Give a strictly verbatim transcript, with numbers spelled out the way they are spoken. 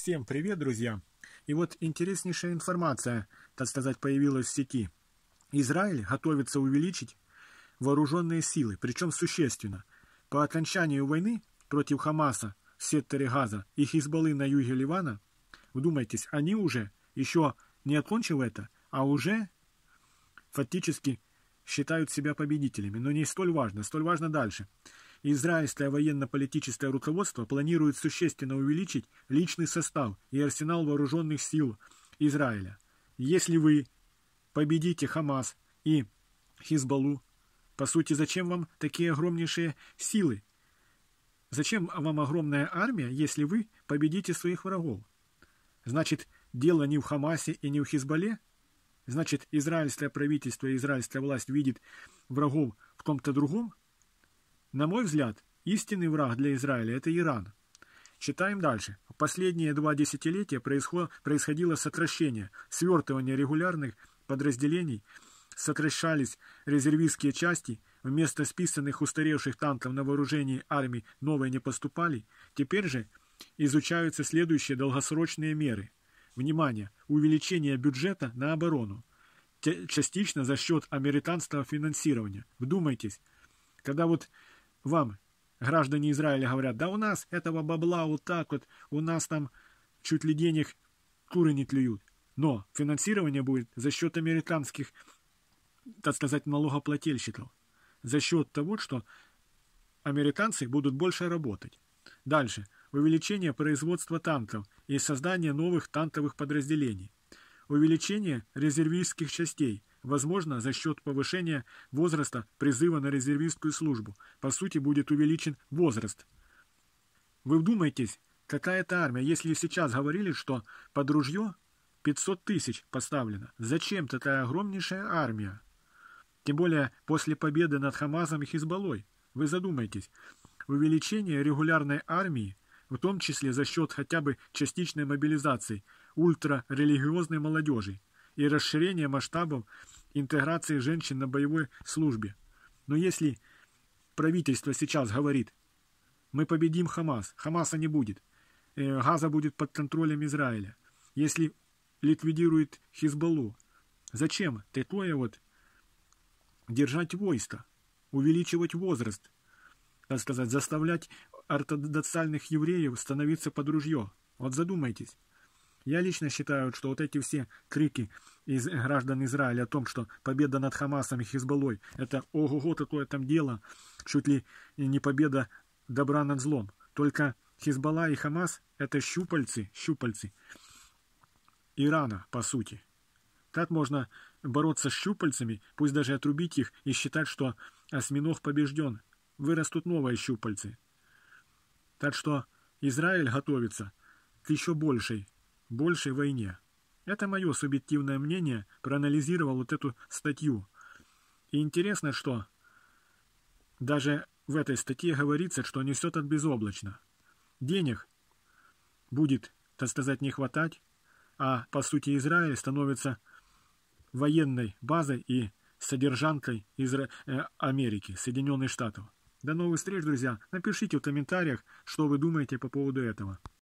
Всем привет, друзья! И вот интереснейшая информация, так сказать, появилась в сети. Израиль готовится увеличить вооруженные силы, причем существенно. По окончанию войны против Хамаса в секторе Газа и Хизбаллы на юге Ливана, вдумайтесь, они уже, еще не окончив это, а уже фактически считают себя победителями. Но не столь важно, столь важно дальше. Израильское военно-политическое руководство планирует существенно увеличить личный состав и арсенал вооруженных сил Израиля. Если вы победите Хамас и Хизбаллу, по сути, зачем вам такие огромнейшие силы? Зачем вам огромная армия, если вы победите своих врагов? Значит, дело не в Хамасе и не в Хизбалле? Значит, израильское правительство и израильская власть видит врагов в ком-то другом? На мой взгляд, истинный враг для Израиля – это Иран. Читаем дальше. В последние два десятилетия происходило сокращение, свертывание регулярных подразделений, сокращались резервистские части, вместо списанных устаревших танков на вооружении армии новые не поступали. Теперь же изучаются следующие долгосрочные меры. Внимание! Увеличение бюджета на оборону. Частично за счет американского финансирования. Вдумайтесь, когда вот вам, граждане Израиля, говорят, да у нас этого бабла вот так вот, у нас там чуть ли денег куры не клюют. Но финансирование будет за счет американских, так сказать, налогоплательщиков. За счет того, что американцы будут больше работать. Дальше. Увеличение производства танков и создание новых танковых подразделений. Увеличение резервистских частей. Возможно, за счет повышения возраста призыва на резервистскую службу. По сути, будет увеличен возраст. Вы вдумайтесь, какая это армия, если сейчас говорили, что под ружье пятьсот тысяч поставлено. Зачем такая огромнейшая армия? Тем более после победы над Хамасом и Хизбаллой. Вы задумайтесь. Увеличение регулярной армии, в том числе за счет хотя бы частичной мобилизации ультрарелигиозной молодежи, и расширение масштабов интеграции женщин на боевой службе. Но если правительство сейчас говорит, мы победим Хамас, Хамаса не будет, Газа будет под контролем Израиля, если ликвидирует Хизбаллу, зачем такое вот держать войско, увеличивать возраст, так сказать, заставлять ортодоксальных евреев становиться под ружье? Вот задумайтесь. Я лично считаю, что вот эти все крики из граждан Израиля о том, что победа над Хамасом и Хизбаллой – это ого-го, такое там дело, чуть ли не победа добра над злом. Только Хизбалла и Хамас – это щупальцы, щупальцы Ирана, по сути. Как можно бороться с щупальцами, пусть даже отрубить их и считать, что осьминог побежден? Вырастут новые щупальцы. Так что Израиль готовится к еще большей большей войне. Это мое субъективное мнение, проанализировал вот эту статью. И интересно, что даже в этой статье говорится, что несет от безоблачно. Денег будет, так сказать, не хватать, а по сути Израиль становится военной базой и содержанкой Изра... э, Америки, Соединенных Штатов. До новых встреч, друзья. Напишите в комментариях, что вы думаете по поводу этого.